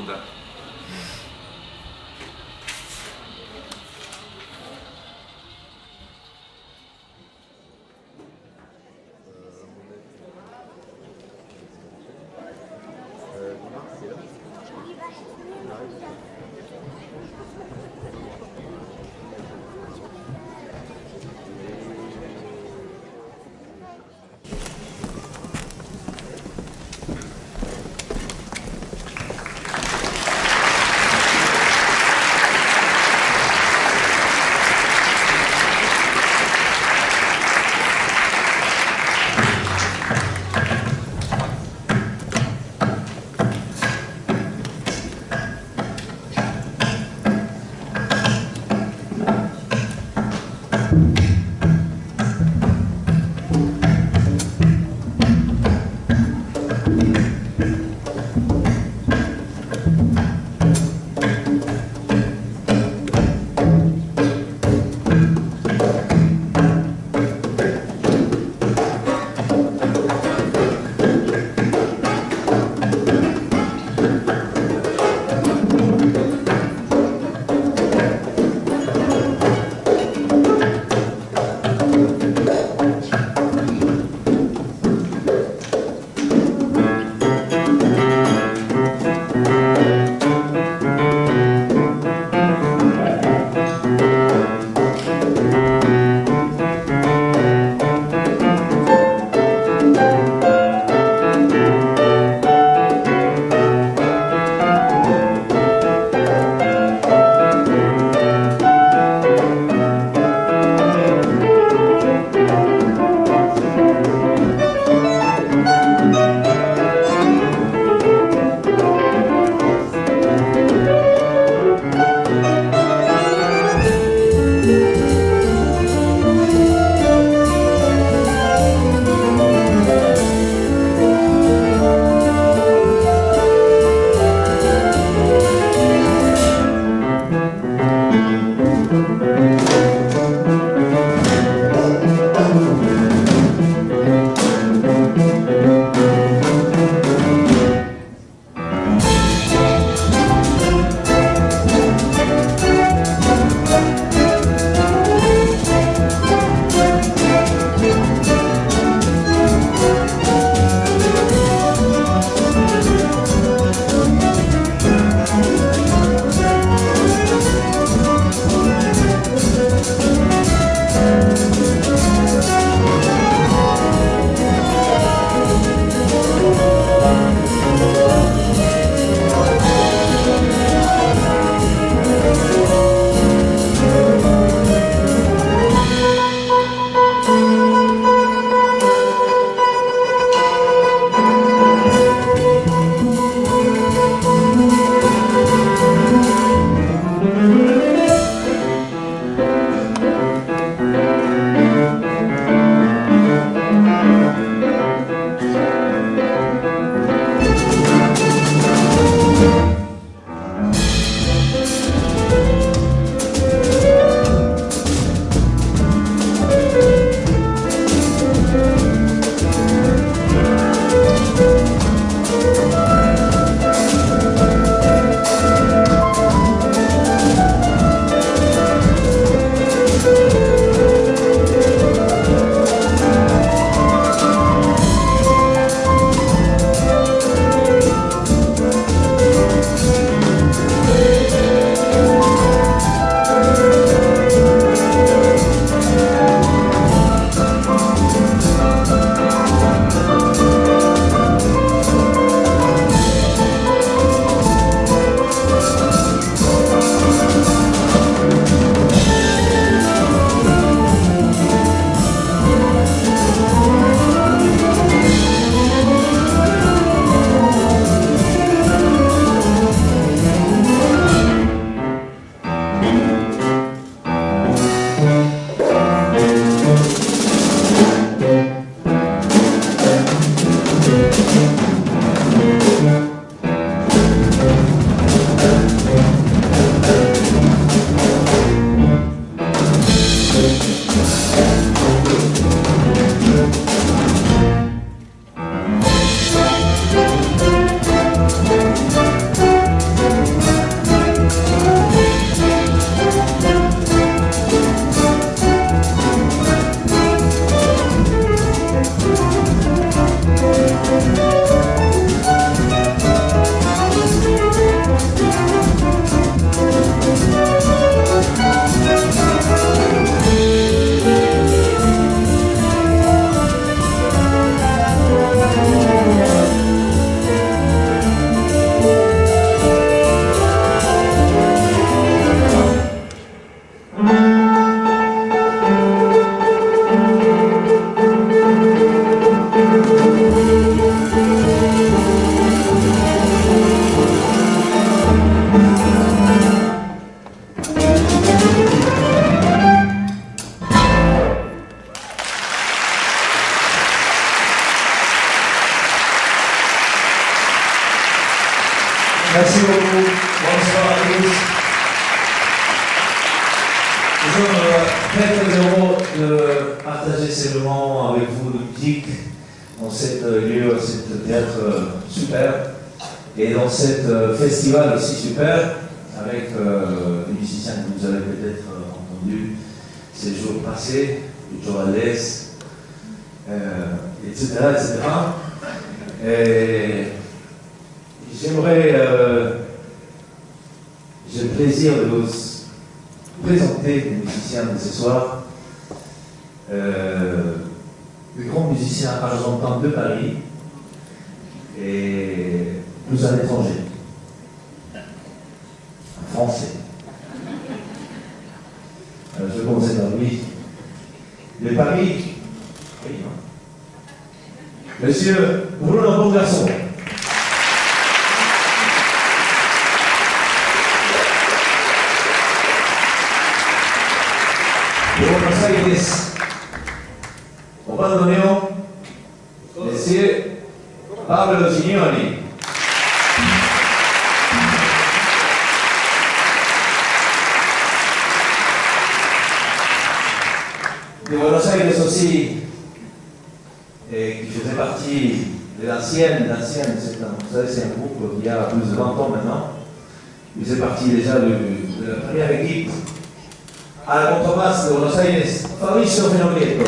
punta. très heureux de partager ces moments avec vous de musique dans cet lieu, cet théâtre super, et dans cet festival aussi super, avec des musiciens que vous avez peut-être entendus ces jours passés, Joales, etc., etc. Et j'aimerais, j'ai le plaisir de vous présenter les musiciens de ce soir, des grands musiciens argentins de Paris et plus un étranger, un Français. Je vais commencer par lui. De Paris, oui, hein. Monsieur Bruno Bongarçon. De Buenos Aires, au bandoneon, Monsieur Pablo Gignoli. De Buenos Aires aussi, qui faisait partie de l'ancienne, vous savez, c'est un groupe qui a plus de 20 ans maintenant. Il faisait partie déjà de la première équipe à la contrebasse de Buenos Aires, Fabricio Fenoglieto.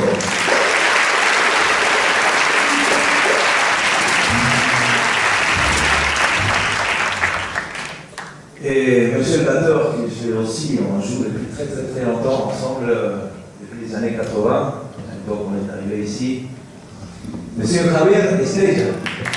Et Monsieur le batteur, que je fais aussi, on joue depuis très longtemps ensemble, depuis les années 80, donc on est arrivé ici. Monsieur Javier Estrella.